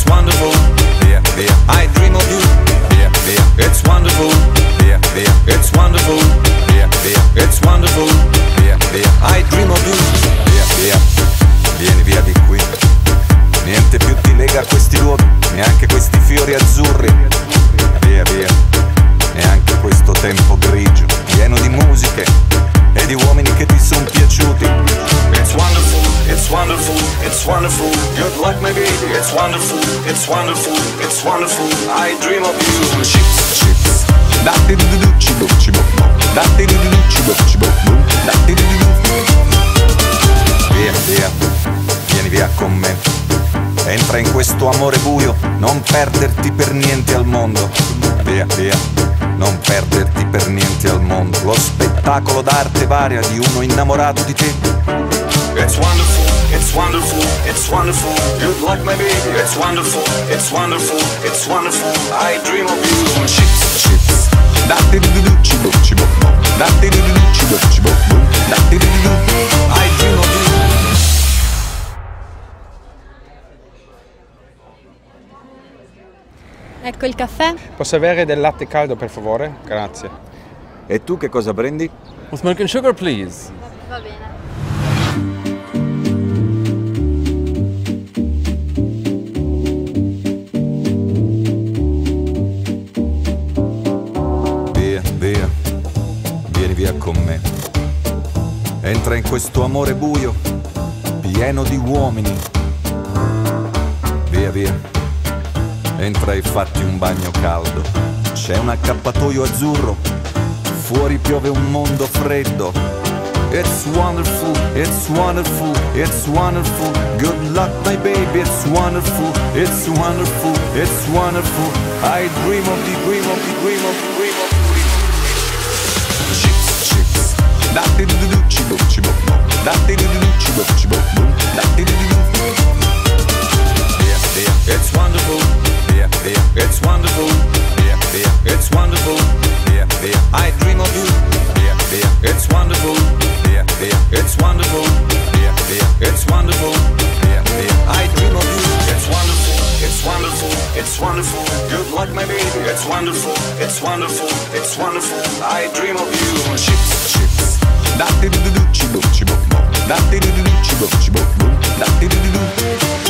it's wonderful. Via, via, I dream of you. Via, via, it's wonderful. Via, via, it's wonderful. Via, via, it's wonderful. Via, via, I dream of you. Via, via, vieni via di qui. Niente più ti lega a questi luoghi, neanche questi fiori azzurri. Via, via, neanche questo tempo grigio, pieno di musiche e di uomini che ti son piaciuti. It's wonderful, it's wonderful, it's wonderful. Good luck my baby, it's wonderful, it's wonderful, it's wonderful. I dream of you. Chips, chips. Datti du du du cibo, cibo, datti du du du cibo, cibo, datti du du du. Via, via, vieni via con me. Entra in questo amore buio, non perderti per niente al mondo. Via, via, non perderti per niente al mondo. Lo spettacolo d'arte varia di uno innamorato di te. It's wonderful, it's wonderful, it's wonderful. Good luck my baby, it's wonderful, it's wonderful, it's wonderful. I dream of you. Chips, chips. Datti du du du cibo, cibo, datti du du du cibo, cibo, datti du du du. I dream of you. Ecco il caffè. Posso avere del latte caldo per favore? Grazie. E tu che cosa prendi? With milk and sugar please. Va bene. Via, via, vieni via con me. Entra in questo amore buio, pieno di uomini. Via, via. Entra e fatti un bagno caldo. C'è un accappatoio azzurro, fuori piove un mondo freddo. It's wonderful, it's wonderful, it's wonderful. Good luck my baby, it's wonderful, it's wonderful, it's wonderful. I dream of the dream of the dream of the dream of the dream. Chips, chips. Datti du du du cibo, cibo, datti du du du cibo, cibo, datti du du du. Via, via, it's wonderful. Via, via, it's wonderful. Via, via, it's wonderful. Via, via, I dream of you. Via, via, it's wonderful. Via, via, it's wonderful. Via, via, it's wonderful. Via, via, I dream of you. It's wonderful, it's wonderful, it's wonderful. Good luck my baby, it's wonderful, it's wonderful, it's wonderful. I dream of you. Chips, chips. Datti du du du cibo, cibo, datti du du du cibo, cibo, datti du du du.